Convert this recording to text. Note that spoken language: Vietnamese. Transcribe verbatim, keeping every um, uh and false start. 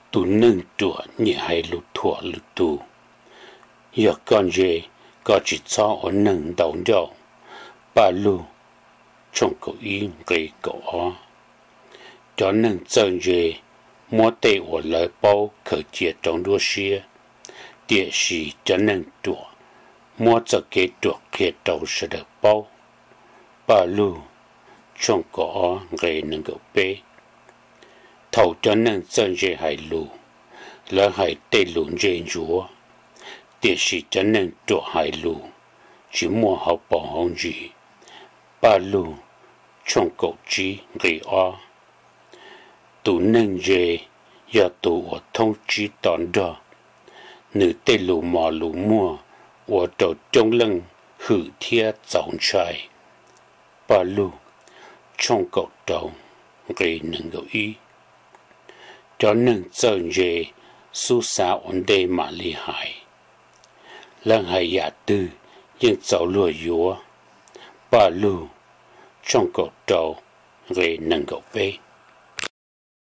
tu nâng tùa nhị hay lụt thua lụt tu giờ con dê có chỉ cho ở nâng đầu nhau ba lu trong cổ yên gây cổ ó cho nâng chân dê mua tê ở lời bao khởi chia trong đua xia địa sĩ cho nâng tùa mua cho kế tùa kế đầu sẽ được bao ba lu trong cổ ó gây nâng cổ bê thầu cho nên chân dê hải lù lỡ hải tê lù dê chúa địa sĩ cho nên trụ hải lù chỉ mua học bỏ hông gì ba lù trong cổ trí gây o tụ nên dê do tụ ở thông trí tòn đó nữ tê lù mò lù mua ở đầu trong lưng hử thia dòng trai ba lù trong cổ đầu gây nâng gấu ý cho nên chân dê su sa ổn đề mà li hại lần hai giả tư nhưng cháu lùa dúa ba lù trong cổ đầu gây nâng gấu bê